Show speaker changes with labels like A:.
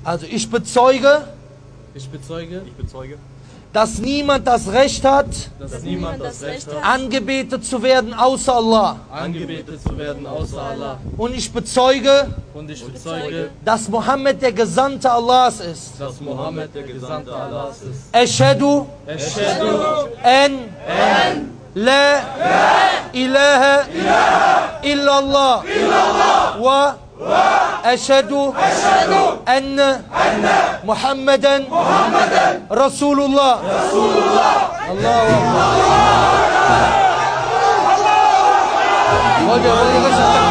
A: Also ich bezeuge,
B: Ich bezeuge,
A: dass niemand das Recht hat,
B: dass niemand das Recht hat,
A: angebetet zu werden außer Allah.
B: angebetet zu werden außer Allah.
A: Und ich bezeuge,
B: Und ich bezeuge,
A: dass Mohammed der Gesandte Allahs ist.
B: dass Mohammed der Gesandte Allahs ist.
A: Ashhadu
B: Ashhadu
A: an la ilaha illallah wa ashhadu anna Muhammadan Rasulullah. Allahu Akbar.